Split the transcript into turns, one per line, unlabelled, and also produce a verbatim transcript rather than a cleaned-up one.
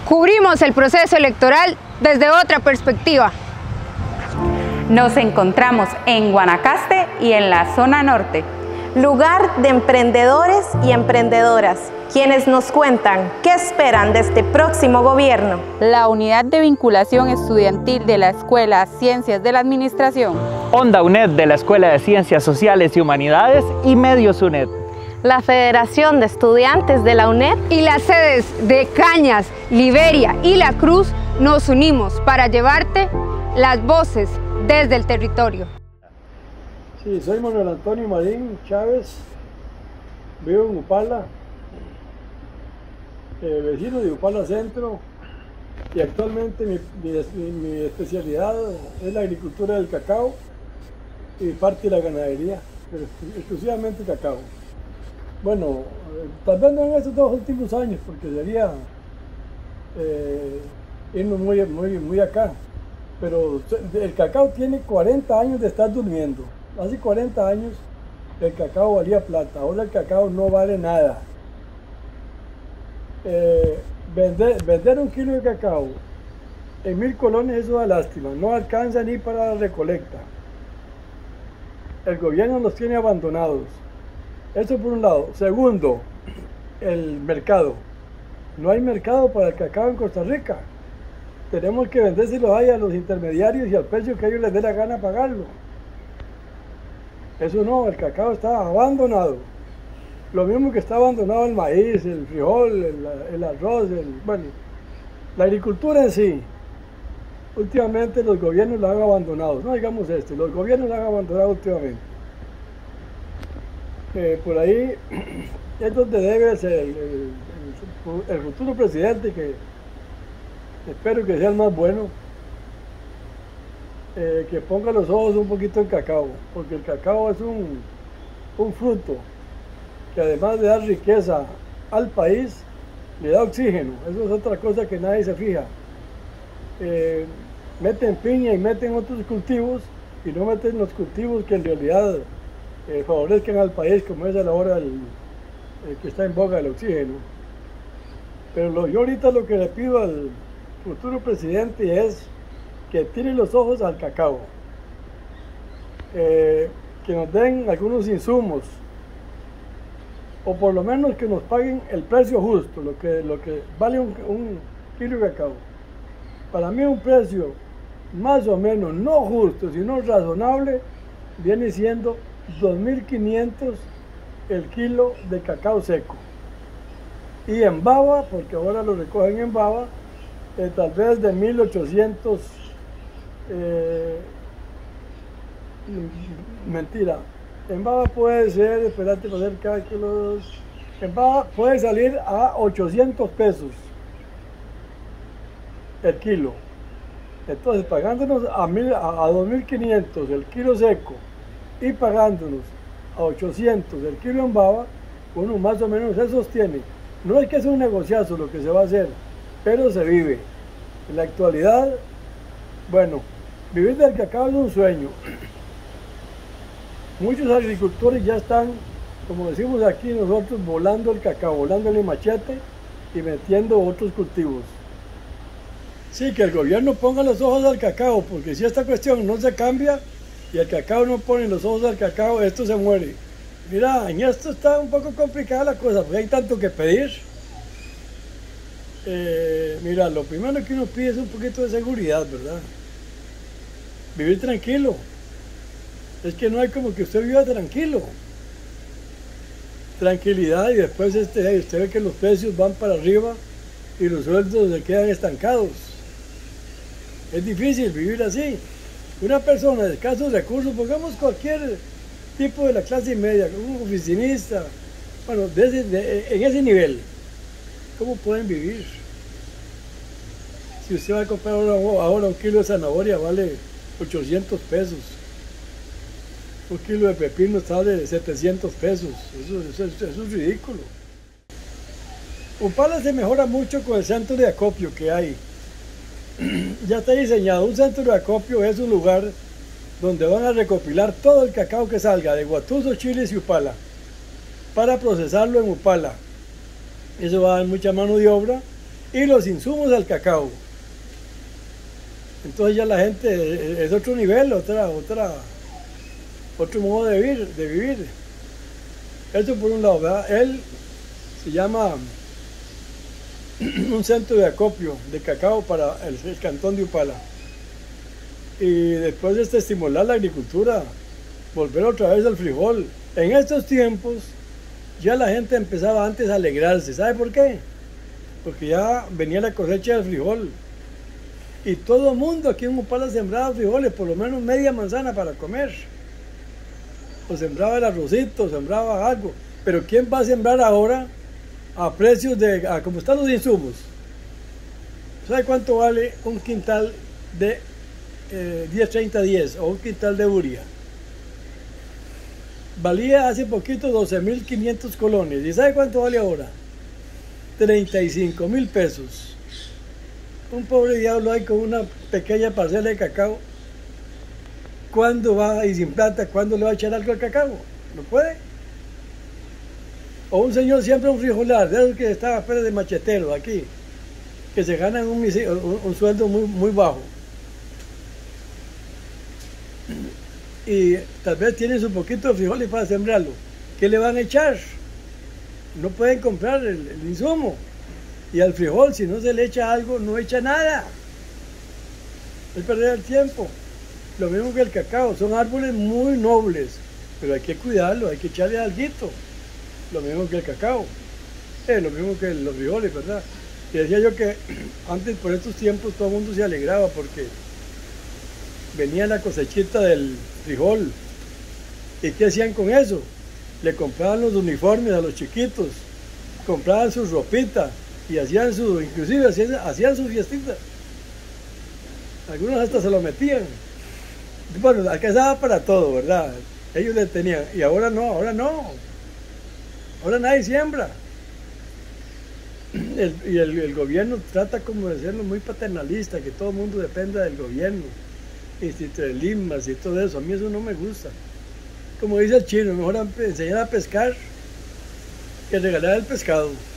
Cubrimos el proceso electoral desde otra perspectiva.
Nos encontramos en Guanacaste y en la zona norte.
Lugar de emprendedores y emprendedoras, quienes nos cuentan qué esperan de este próximo gobierno.
La Unidad de Vinculación Estudiantil de la Escuela Ciencias de la Administración.
Onda UNED de la Escuela de Ciencias Sociales y Humanidades y Medios UNED.
La Federación de Estudiantes de la UNED
y las sedes de Cañas, Liberia y La Cruz nos unimos para llevarte las voces desde el territorio.
Sí, soy Manuel Antonio Marín Chávez, vivo en Upala, eh, vecino de Upala Centro, y actualmente mi, mi, mi especialidad es la agricultura del cacao y parte de la ganadería, pero exclusivamente cacao. Bueno, tal vez no en estos dos últimos años, porque sería eh, irnos muy, muy, muy acá, pero el cacao tiene cuarenta años de estar durmiendo. Hace cuarenta años el cacao valía plata, ahora el cacao no vale nada. Eh, vender, vender un kilo de cacao en mil colones, eso da lástima, no alcanza ni para la recolecta. El gobierno nos tiene abandonados. Eso por un lado. Segundo, el mercado. No hay mercado para el cacao en Costa Rica. Tenemos que vendérselo ahí a los intermediarios y al precio que a ellos les dé la gana pagarlo. Eso no, el cacao está abandonado. Lo mismo que está abandonado el maíz, el frijol, el, el arroz, el, bueno, la agricultura en sí. Últimamente los gobiernos la han abandonado. No digamos esto, los gobiernos la han abandonado últimamente. Eh, por ahí es donde debe ser el, el, el, el futuro presidente, que espero que sea el más bueno, eh, que ponga los ojos un poquito en cacao, porque el cacao es un, un fruto que además de dar riqueza al país, le da oxígeno. Eso es otra cosa que nadie se fija. Eh, meten piña y meten otros cultivos y no meten los cultivos que en realidad Eh, favorezcan al país, como es a la hora del, el que está en boga el oxígeno. Pero lo, yo ahorita lo que le pido al futuro presidente es que tire los ojos al cacao, eh, que nos den algunos insumos, o por lo menos que nos paguen el precio justo, lo que, lo que vale un, un kilo de cacao. Para mí un precio más o menos no justo, sino razonable, viene siendo dos mil quinientos el kilo de cacao seco, y en baba, porque ahora lo recogen en baba, eh, tal vez de mil ochocientos, eh, mentira, en baba puede ser, espérate para hacer cálculos, en baba puede salir a ochocientos pesos el kilo. Entonces, pagándonos a, mil, a, a dos mil quinientos el kilo seco y pagándonos a ochocientos el kilo en baba, uno más o menos se sostiene. No es que sea un negociazo lo que se va a hacer, pero se vive. En la actualidad, bueno, vivir del cacao es un sueño. Muchos agricultores ya están, como decimos aquí nosotros, volando el cacao, volando el machete y metiendo otros cultivos. Sí, que el gobierno ponga los ojos al cacao, porque si esta cuestión no se cambia y el cacao no pone los ojos al cacao, esto se muere. Mira, en esto está un poco complicada la cosa, porque hay tanto que pedir. Eh, mira, lo primero que uno pide es un poquito de seguridad, ¿verdad? Vivir tranquilo. Es que no hay como que usted viva tranquilo. Tranquilidad, y después este, usted ve que los precios van para arriba y los sueldos se quedan estancados. Es difícil vivir así. Una persona de escasos recursos, pongamos cualquier tipo de la clase media, un oficinista, bueno, de ese, de, en ese nivel, ¿cómo pueden vivir? Si usted va a comprar ahora, ahora un kilo de zanahoria vale ochocientos pesos, un kilo de pepino sale setecientos pesos, eso, eso, eso, eso es ridículo. Upala se mejora mucho con el centro de acopio que hay. Ya está diseñado. Un centro de acopio es un lugar donde van a recopilar todo el cacao que salga de Guatuso, Chiles y Upala para procesarlo en Upala. Eso va a dar mucha mano de obra y los insumos al cacao. Entonces ya la gente es otro nivel, otra, otra, otro modo de vivir, de vivir. Esto por un lado, ¿verdad? Él se llama un centro de acopio de cacao para el, el cantón de Upala. Y después de este, estimular la agricultura, volver otra vez al frijol. En estos tiempos ya la gente empezaba antes a alegrarse. ¿Sabe por qué? Porque ya venía la cosecha del frijol. Y todo el mundo aquí en Upala sembraba frijoles, por lo menos media manzana para comer. O sembraba el arrocito, sembraba algo. Pero ¿quién va a sembrar ahora a precios de, a como están los insumos? ¿Sabe cuánto vale un quintal de eh, diez treinta diez o un quintal de uria? Valía hace poquito doce mil quinientos colones. ¿Y sabe cuánto vale ahora? treinta y cinco mil pesos. Un pobre diablo ahí con una pequeña parcela de cacao. ¿Cuándo va, y sin plata, cuándo le va a echar algo al cacao? No puede. O un señor siempre un frijolar, de esos que está fuera de machetero aquí, que se ganan un, un, un sueldo muy, muy bajo. Y tal vez tienen su poquito de frijoles para sembrarlo. ¿Qué le van a echar? No pueden comprar el, el insumo. Y al frijol, si no se le echa algo, no echa nada. Es perder el tiempo. Lo mismo que el cacao, son árboles muy nobles, pero hay que cuidarlo, hay que echarle alguito. Lo mismo que el cacao, eh, lo mismo que los frijoles, ¿verdad? Y decía yo que antes, por estos tiempos, todo el mundo se alegraba porque venía la cosechita del frijol. ¿Y qué hacían con eso? Le compraban los uniformes a los chiquitos, compraban sus ropitas y hacían su, inclusive hacían, hacían su fiestita. Algunos hasta se lo metían. Bueno, alcanzaba para todo, ¿verdad? Ellos le tenían, y ahora no, ahora no. Ahora nadie siembra. El, y el, el gobierno trata como de serlo muy paternalista, que todo el mundo dependa del gobierno, institucionalistas y todo eso. A mí eso no me gusta. Como dice el chino, mejor enseñar a pescar que regalar el pescado.